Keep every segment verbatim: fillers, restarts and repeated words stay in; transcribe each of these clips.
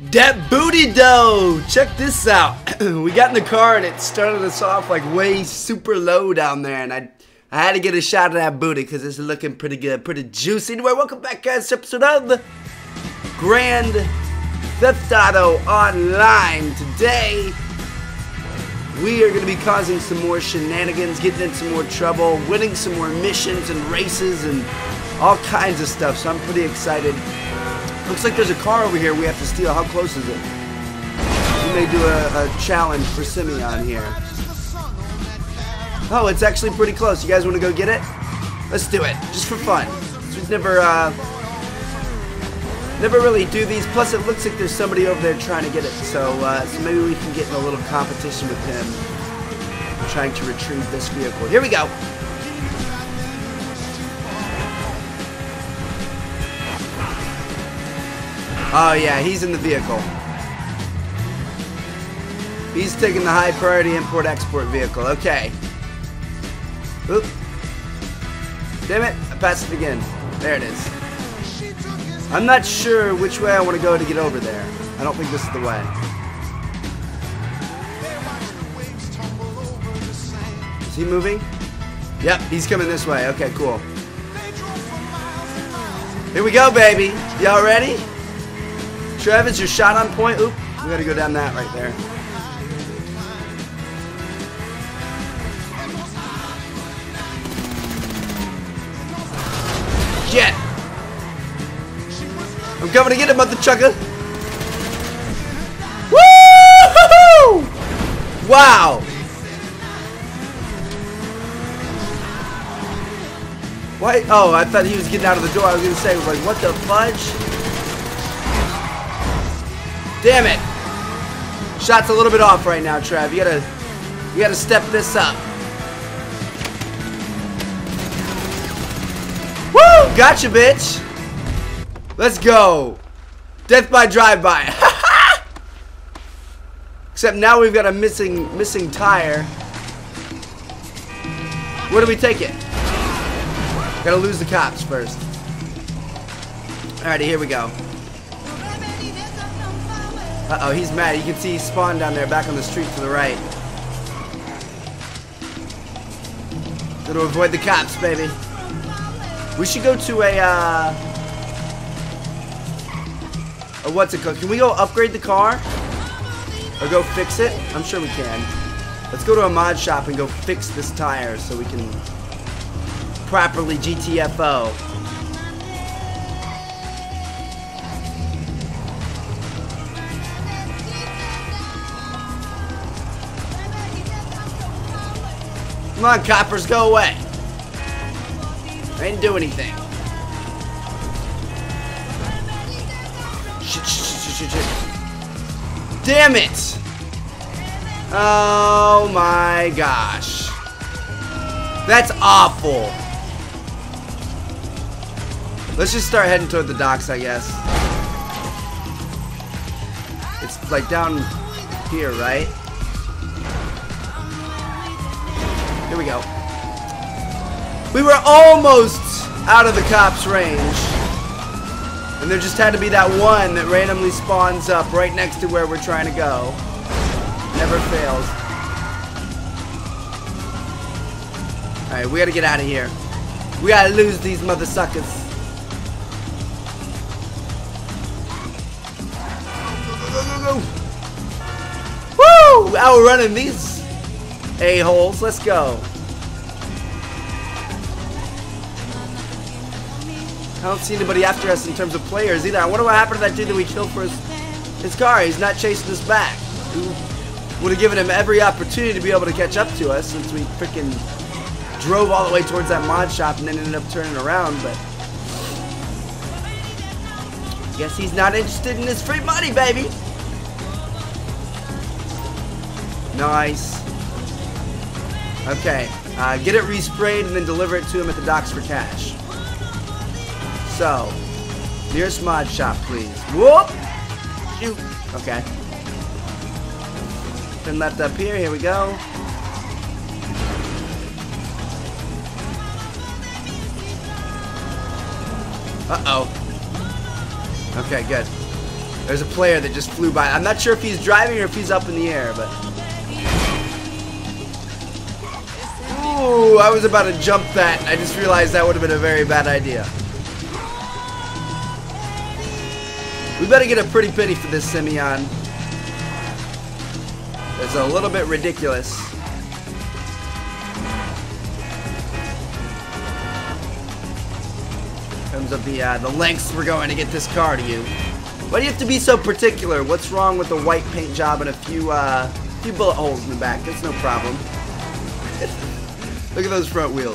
Dat booty dough! Check this out. We got in the car and it started us off like way super low down there, and I I had to get a shot of that booty because it's looking pretty good, pretty juicy. Anyway, welcome back guys to episode of Grand Theft Auto Online. Today we are going to be causing some more shenanigans, getting in some more trouble, winning some more missions and races and all kinds of stuff, so I'm pretty excited. Looks like there's a car over here we have to steal. How close is it? We may do a, a challenge for Simeon here. Oh, it's actually pretty close. You guys want to go get it? Let's do it, just for fun. We've never, uh, never really do these. Plus, it looks like there's somebody over there trying to get it. So, uh, so maybe we can get in a little competition with him, trying to retrieve this vehicle. Here we go. Oh yeah, he's in the vehicle. He's taking the high priority import-export vehicle. Okay. Oop. Damn it, I passed it again. There it is. I'm not sure which way I want to go to get over there. I don't think this is the way. Is he moving? Yep, he's coming this way. Okay, cool. Here we go, baby. Y'all ready? Trev, is your shot on point? Oop, we gotta go down that right there. Shit! I'm coming to get him, mother chucker. Woo! Wow! Why? Oh, I thought he was getting out of the door. I was gonna say, like, what the fudge? Damn it! Shot's a little bit off right now, Trev. You gotta, you gotta step this up. Woo! Gotcha, bitch. Let's go. Death by drive-by. Except now we've got a missing, missing tire. Where do we take it? Gotta lose the cops first. Alrighty, here we go. Uh-oh, he's mad. You can see he spawned down there back on the street to the right. Gotta avoid the cops, baby. We should go to a, uh... a what's it called? Can we go upgrade the car? Or go fix it? I'm sure we can. Let's go to a mod shop and go fix this tire so we can properly G T F O. Come on, coppers, go away. I didn't do anything. Shit, shit, shit, shit, shit. Damn it! Oh my gosh. That's awful. Let's just start heading toward the docks, I guess. It's like down here, right? Here we go. We were almost out of the cops' range. And there just had to be that one that randomly spawns up right next to where we're trying to go. Never fails. Alright, we gotta get out of here. We gotta lose these mother suckers. Go, go, go, go. Woo! Outrunning these a-holes. Let's go. I don't see anybody after us in terms of players either. I wonder what happened to that dude that we killed for his, his car. He's not chasing us back. We would have given him every opportunity to be able to catch up to us since we freaking drove all the way towards that mod shop and then ended up turning around, but guess he's not interested in his free money, baby. Nice. Okay, uh, get it resprayed and then deliver it to him at the docks for cash. So, nearest mod shop, please. Whoop! Shoot. Okay. Turn left up here. Here we go. Uh-oh. Okay, good. There's a player that just flew by. I'm not sure if he's driving or if he's up in the air, but... Ooh, I was about to jump that. I just realized that would have been a very bad idea. We better get a pretty pity for this Simeon. It's a little bit ridiculous. In terms of the, uh, the lengths we're going to get this car to you. Why do you have to be so particular? What's wrong with the white paint job and a few, uh, few bullet holes in the back? That's no problem. Look at those front wheels.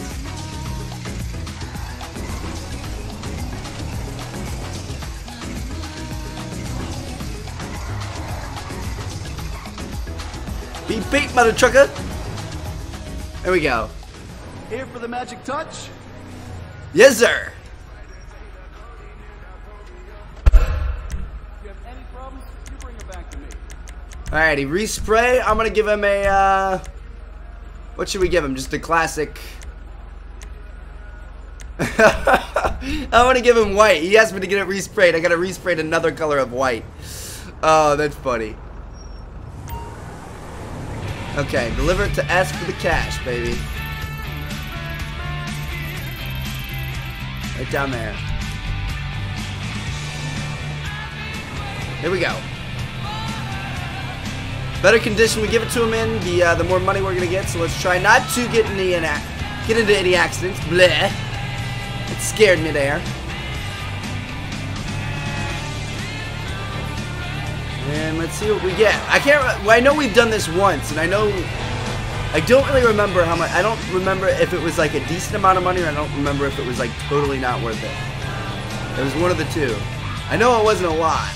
Beep beep, mother trucker. There we go. Here for the magic touch? Yes, sir. Alrighty, respray. I'm gonna give him a, uh... what should we give him? Just a classic... I want to give him white. He asked me to get it resprayed. I gotta respray another color of white. Oh, that's funny. Okay, deliver it to S for the cash, baby. Right down there. Here we go. Better condition we give it to him in, the uh, the more money we're gonna get. So let's try not to get any get into any accidents. Bleh. It scared me there. And let's see what we get. I can't. Well, I know we've done this once, and I know I don't really remember how much. I don't remember if it was like a decent amount of money, or I don't remember if it was like totally not worth it. It was one of the two. I know it wasn't a lot.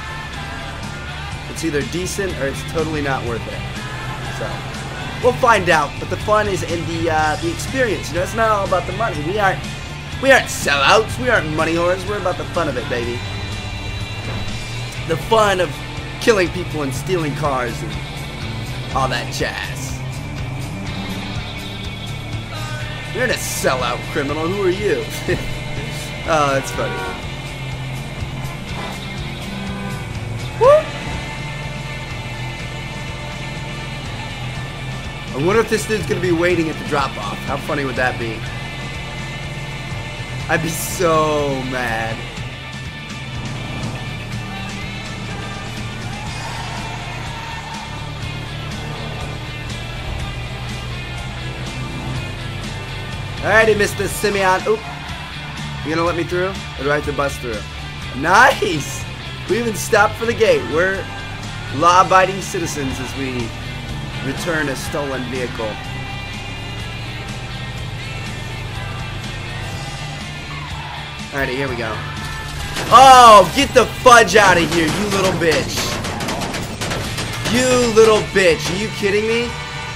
It's either decent or it's totally not worth it. So we'll find out. But the fun is in the uh, the experience. You know, it's not all about the money. We aren't we aren't sellouts. We aren't money whores. We're about the fun of it, baby. The fun of killing people and stealing cars and all that jazz. You're a sellout criminal. Who are you? Oh, that's funny. Woo! I wonder if this dude's gonna be waiting at the drop-off. How funny would that be? I'd be so mad. Alrighty, Mister Simeon. Oop. You gonna let me through? Or do I have to bust through? Nice! We even stopped for the gate. We're law-abiding citizens as we return a stolen vehicle. Alrighty, here we go. Oh, get the fudge out of here, you little bitch. You little bitch. Are you kidding me?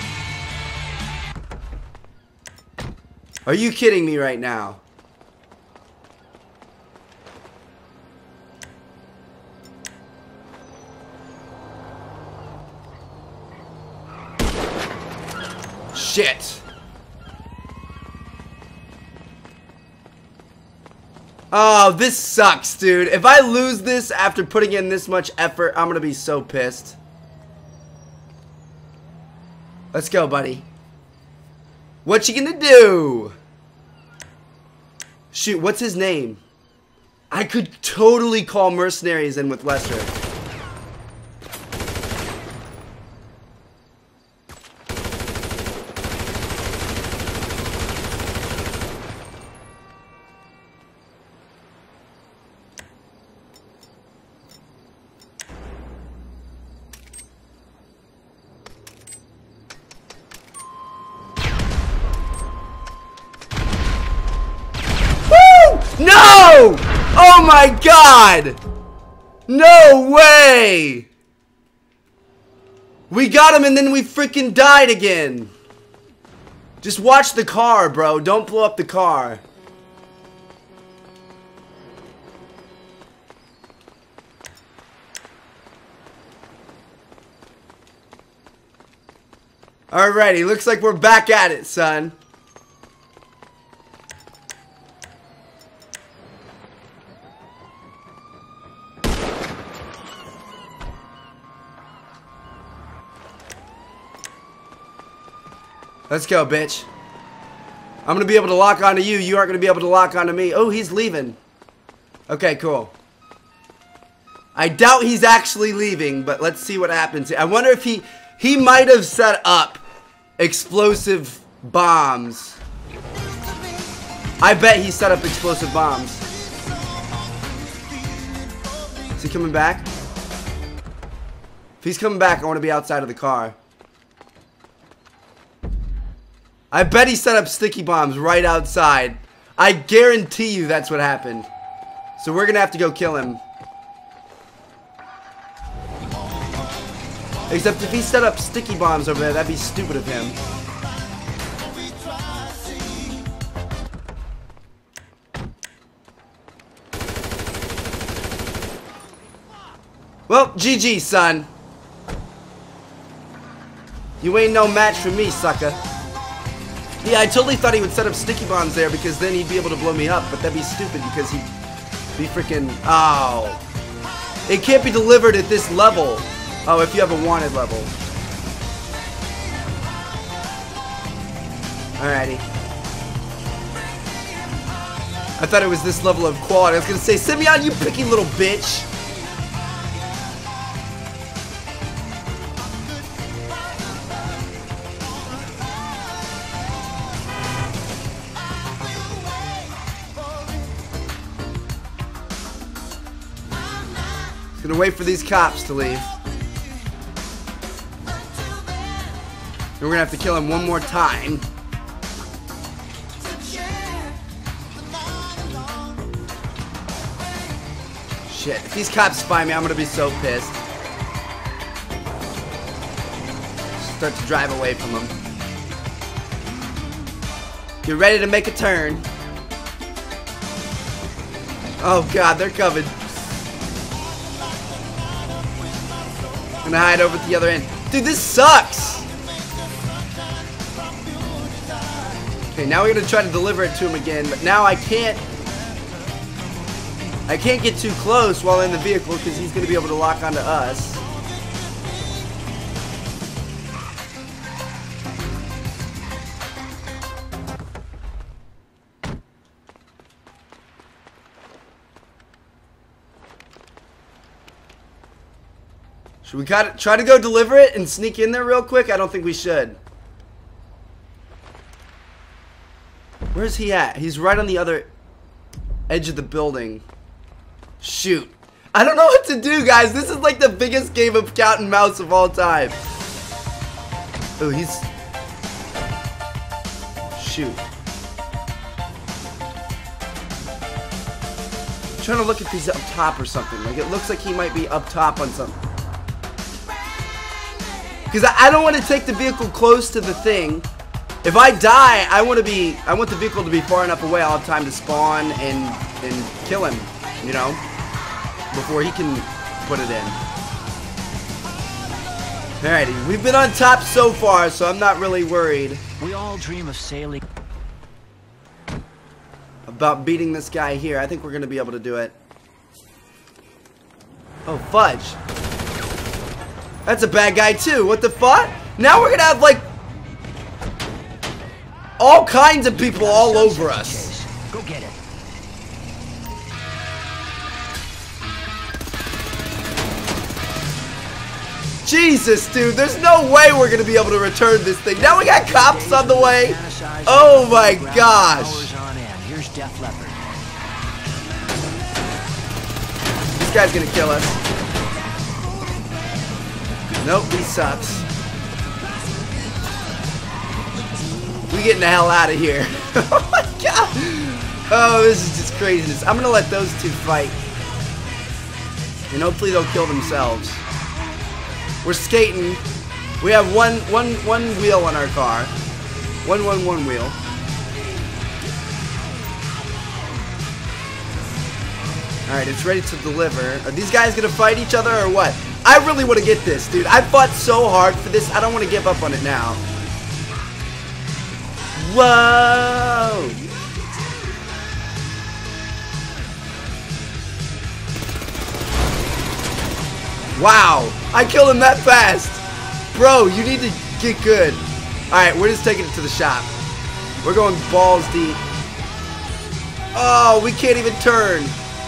Are you kidding me right now? Shit. Oh, this sucks, dude. If I lose this after putting in this much effort, I'm gonna be so pissed. Let's go, buddy. What you gonna do? Shoot, what's his name? I could totally call mercenaries in with Lester. No! Oh my god! No way! We got him and then we freaking died again. Just watch the car, bro. Don't blow up the car. Alrighty, looks like we're back at it, son. Let's go, bitch. I'm gonna be able to lock onto you. You aren't gonna be able to lock onto me. Oh, he's leaving. Okay, cool. I doubt he's actually leaving, but let's see what happens. I wonder if he... He might have set up explosive bombs. I bet he set up explosive bombs. Is he coming back? If he's coming back, I want to be outside of the car. I bet he set up sticky bombs right outside. I guarantee you that's what happened. So we're going to have to go kill him. Except if he set up sticky bombs over there, that'd be stupid of him. Well, G G, son. You ain't no match for me, sucker. Yeah, I totally thought he would set up sticky bombs there because then he'd be able to blow me up, but that'd be stupid because he'd be freaking... Oh. It can't be delivered at this level. Oh, if you have a wanted level. Alrighty. I thought it was this level of quality. I was gonna say, Simeon, you picky little bitch. Just gonna wait for these cops to leave. And we're gonna have to kill him one more time. Shit, if these cops find me, I'm gonna be so pissed. Start to drive away from them. Get ready to make a turn. Oh god, they're coming. I'm gonna hide over at the other end. Dude, this sucks! Okay, now we're gonna try to deliver it to him again, but now I can't... I can't get too close while in the vehicle because he's gonna be able to lock onto us. Should we try to go deliver it and sneak in there real quick? I don't think we should. Where's he at? He's right on the other edge of the building. Shoot. I don't know what to do, guys. This is like the biggest game of cat and mouse of all time. Oh, he's... Shoot. I'm trying to look if he's up top or something. Like, it looks like he might be up top on something. Because I, I don't want to take the vehicle close to the thing. If I die, I want to be, I want the vehicle to be far enough away I'll have time to spawn and, and kill him, you know, before he can put it in. Alrighty, we've been on top so far, so I'm not really worried. We all dream of sailing. About beating this guy here. I think we're going to be able to do it. Oh, fudge. That's a bad guy too. What the fuck? Now we're going to have like all kinds of people all over us. Go get it. Jesus, dude. There's no way we're going to be able to return this thing. Now we got cops on the way. Oh my gosh. Here's Def Leppard. This guy's going to kill us. Nope, he sucks. We getting the hell out of here. Oh my god. Oh, this is just craziness. I'm gonna let those two fight. And hopefully they'll kill themselves. We're skating. We have one one one wheel on our car. One one one wheel. Alright, it's ready to deliver. Are these guys gonna fight each other or what? I really want to get this, dude. I fought so hard for this. I don't want to give up on it now. Whoa! Wow! I killed him that fast! Bro, you need to get good. Alright, we're just taking it to the shop. We're going balls deep. Oh, we can't even turn.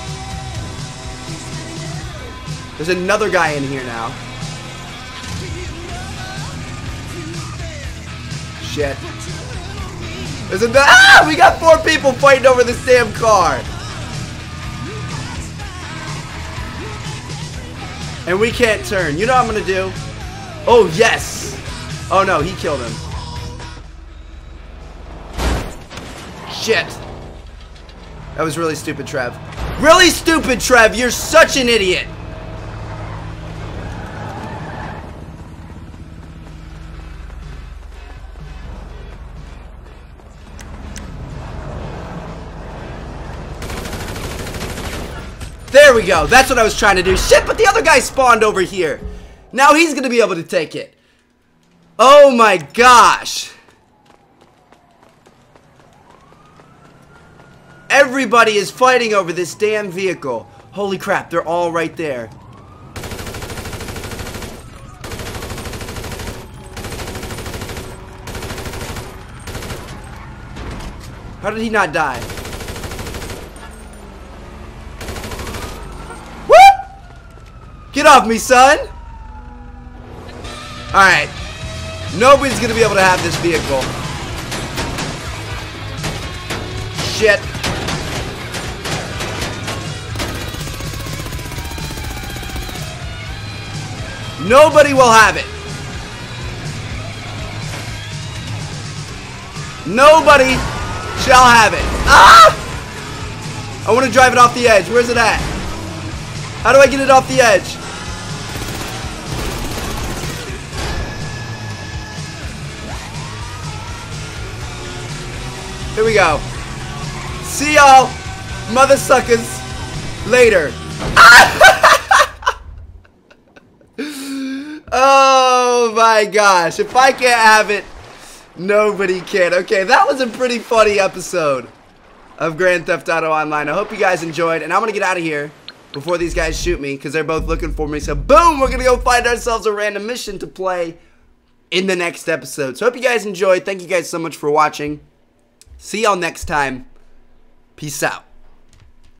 There's another guy in here now. Shit. There's a ah! We got four people fighting over this damn car. And we can't turn. You know what I'm gonna do? Oh, yes. Oh, no, he killed him. Shit. That was really stupid, Trev. Really stupid, Trev. You're such an idiot. There we go. That's what I was trying to do. Shit, but the other guy spawned over here. Now he's going to be able to take it. Oh my gosh. Everybody is fighting over this damn vehicle. Holy crap, they're all right there. How did he not die? Get off me, son! Alright. Nobody's gonna be able to have this vehicle. Shit. Nobody will have it. Nobody shall have it. Ah! I want to drive it off the edge. Where's it at? How do I get it off the edge? Here we go. See y'all, mother suckers, later. Oh my gosh. If I can't have it, nobody can. Okay, that was a pretty funny episode of Grand Theft Auto Online. I hope you guys enjoyed, and I'm going to get out of here before these guys shoot me because they're both looking for me. So boom, we're going to go find ourselves a random mission to play in the next episode. So hope you guys enjoyed. Thank you guys so much for watching. See y'all next time. Peace out.